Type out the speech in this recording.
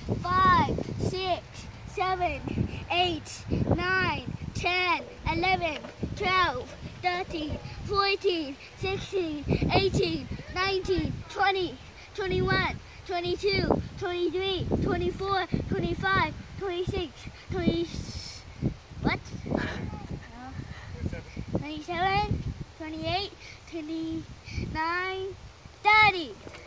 5, 6, 7, 8, 9, 10, 11, 12, 13, 14, 16, 18, 19, 20, 21, 22, 23, 24, 25, 26, 20, what? 27, 28, 29, 30.